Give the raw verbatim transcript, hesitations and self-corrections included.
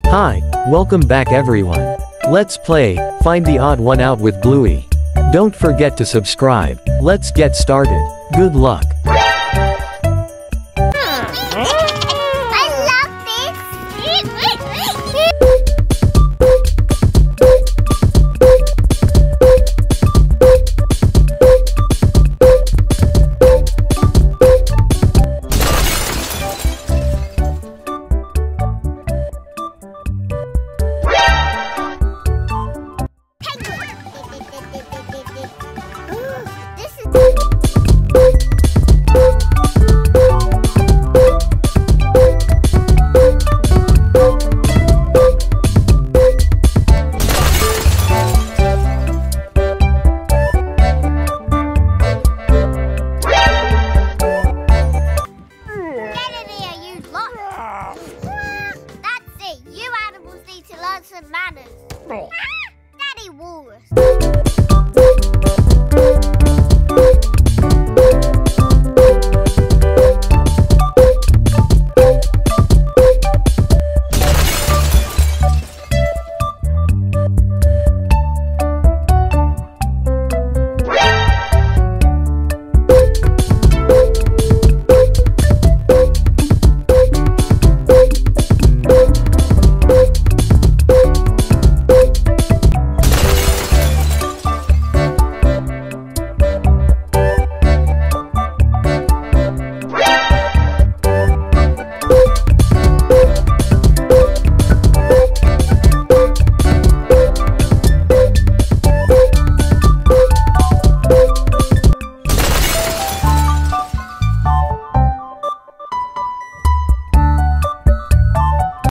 Hi, welcome back everyone. Let's play Find the Odd One Out with Bluey. Don't forget to subscribe. Let's get started. Good luck. Some manners. Ah, Daddy Walrus.